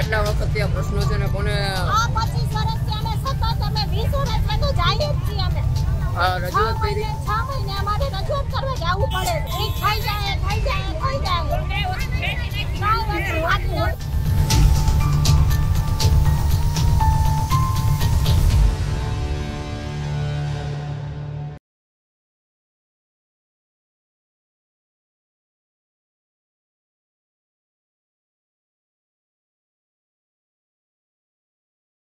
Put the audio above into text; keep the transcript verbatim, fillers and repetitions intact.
કેટલા વખતથી આ પ્રશ્નો છે ને કોને આ પચીસ વર્ષથી અમે સતત અમે વીસ વર્ષ તો જઈએ જ છીએ અમે આ રજૂઆત કરી છ મહિને અમારે રજૂઆત કરવા જવું પડે એ થઈ જાય થઈ જાય થઈ જાય